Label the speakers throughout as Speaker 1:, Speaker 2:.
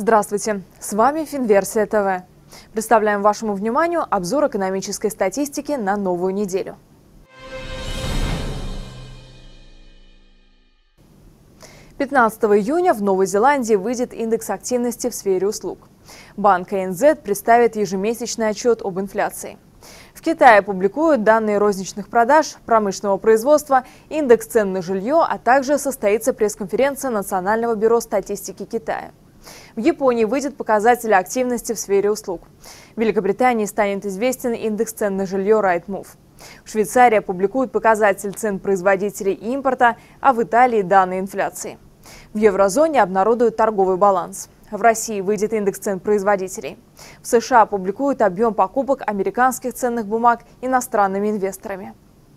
Speaker 1: Здравствуйте! С вами Финверсия ТВ. Представляем вашему вниманию обзор экономической статистики на новую неделю. – 15 июня в Новой Зеландии выйдет индекс активности в сфере услуг. Банк АНЗ представит ежемесячный отчет об инфляции. В Китае опубликуют данные розничных продаж, промышленного производства, индекс цен на жилье, а также состоится пресс-конференция Национального бюро статистики Китая. В Японии выйдет показатель активности в сфере услуг. В Великобритании станет известен индекс цен на жилье Rightmove. В Швейцарии опубликуют показатель цен производителей и импорта, а в Италии данные инфляции. В еврозоне обнародуют торговый баланс. В России выйдет индекс цен производителей. В США опубликуют объем покупок американских ценных бумаг иностранными инвесторами.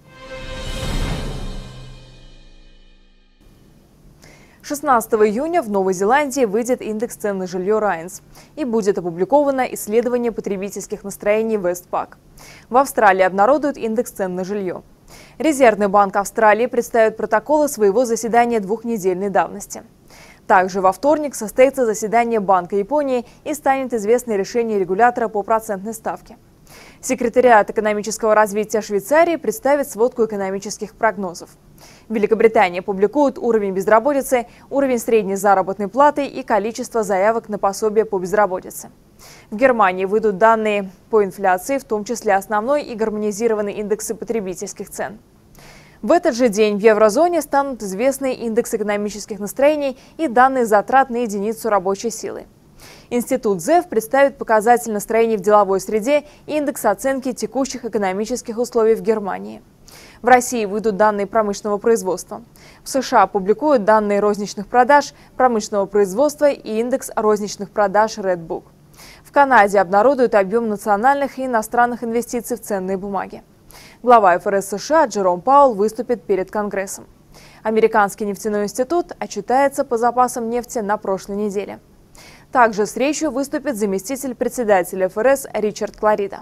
Speaker 1: 16 июня в Новой Зеландии выйдет индекс цен на жилье Райнс и будет опубликовано исследование потребительских настроений Вестпак. В Австралии обнародуют индекс цен на жилье. Резервный банк Австралии представит протоколы своего заседания двухнедельной давности. Также во вторник состоится заседание Банка Японии и станет известно решение регулятора по процентной ставке. Секретариат экономического развития Швейцарии представит сводку экономических прогнозов. В Великобритании публикуют уровень безработицы, уровень средней заработной платы и количество заявок на пособие по безработице. В Германии выйдут данные по инфляции, в том числе основной и гармонизированный индексы потребительских цен. В этот же день в еврозоне станут известны индекс экономических настроений и данные затрат на единицу рабочей силы. Институт ЗЭФ представит показатель настроений в деловой среде и индекс оценки текущих экономических условий в Германии. В России выйдут данные промышленного производства. В США опубликуют данные розничных продаж, промышленного производства и индекс розничных продаж Redbook. В Канаде обнародуют объем национальных и иностранных инвестиций в ценные бумаги. Глава ФРС США Джером Пауэлл выступит перед Конгрессом. Американский нефтяной институт отчитается по запасам нефти на прошлой неделе. Также с речью выступит заместитель председателя ФРС Ричард Кларида.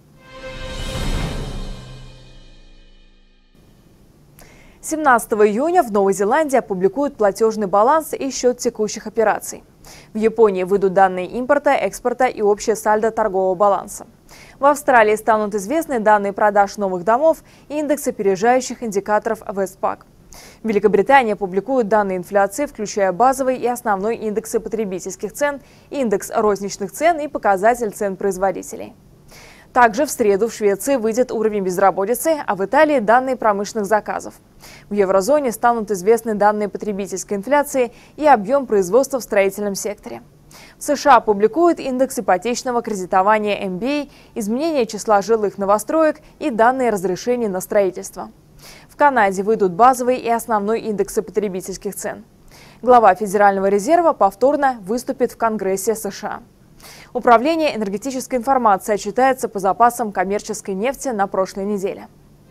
Speaker 1: – 17 июня в Новой Зеландии опубликуют платежный баланс и счет текущих операций. В Японии выйдут данные импорта, экспорта и общее сальдо торгового баланса. В Австралии станут известны данные продаж новых домов и индекс опережающих индикаторов Вестпак. В Великобритании опубликуют данные инфляции, включая базовый и основной индексы потребительских цен, индекс розничных цен и показатель цен производителей. Также в среду в Швеции выйдет уровень безработицы, а в Италии – данные промышленных заказов. В еврозоне станут известны данные потребительской инфляции и объем производства в строительном секторе. В США опубликуют индекс ипотечного кредитования MBA, изменение числа жилых новостроек и данные разрешений на строительство. В Канаде выйдут базовый и основной индексы потребительских цен. Глава Федерального резерва повторно выступит в Конгрессе США. Управление энергетической информацией отчитается по запасам коммерческой нефти на прошлой неделе.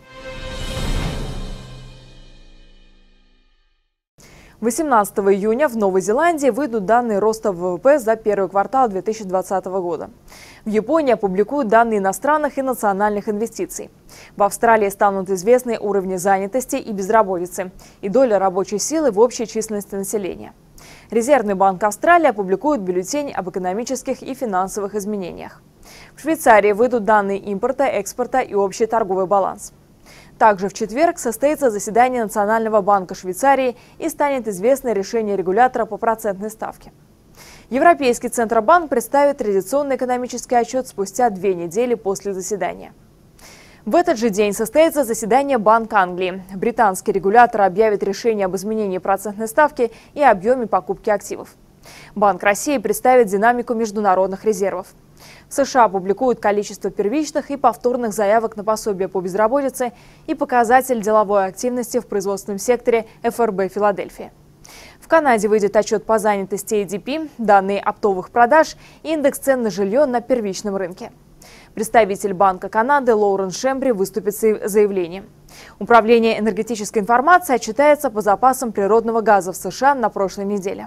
Speaker 1: 18 июня в Новой Зеландии выйдут данные роста ВВП за первый квартал 2020 года. В Японии опубликуют данные иностранных и национальных инвестиций. В Австралии станут известны уровни занятости и безработицы и доля рабочей силы в общей численности населения. Резервный банк Австралии опубликует бюллетень об экономических и финансовых изменениях. В Швейцарии выйдут данные импорта, экспорта и общий торговый баланс. Также в четверг состоится заседание Национального банка Швейцарии и станет известно решение регулятора по процентной ставке. Европейский Центробанк представит традиционный экономический отчет спустя 2 недели после заседания. В этот же день состоится заседание Банка Англии. Британский регулятор объявит решение об изменении процентной ставки и объеме покупки активов. Банк России представит динамику международных резервов. В США опубликуют количество первичных и повторных заявок на пособие по безработице и показатель деловой активности в производственном секторе ФРБ Филадельфии. В Канаде выйдет отчет по занятости ADP, данные оптовых продаж и индекс цен на жилье на первичном рынке. Представитель Банка Канады Лоурен Шембри выступит с заявлением. Управление энергетической информацией отчитается по запасам природного газа в США на прошлой неделе.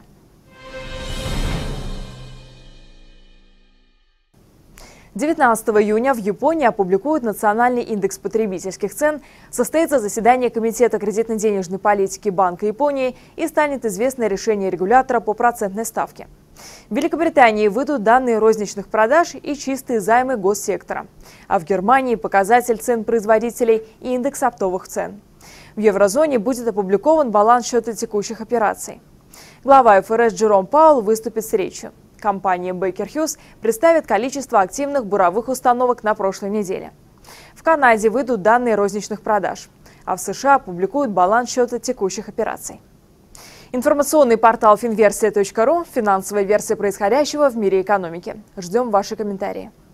Speaker 1: 19 июня в Японии опубликуют национальный индекс потребительских цен, состоится заседание Комитета кредитно-денежной политики Банка Японии и станет известно решение регулятора по процентной ставке. В Великобритании выйдут данные розничных продаж и чистые займы госсектора. А в Германии показатель цен производителей и индекс оптовых цен. В еврозоне будет опубликован баланс счета текущих операций. Глава ФРС Джером Пауэлл выступит с речью. Компания Baker Hughes представит количество активных буровых установок на прошлой неделе. В Канаде выйдут данные розничных продаж, а в США опубликуют баланс счета текущих операций. Информационный портал finversia.ru – финансовая версия происходящего в мире экономики. Ждем ваши комментарии.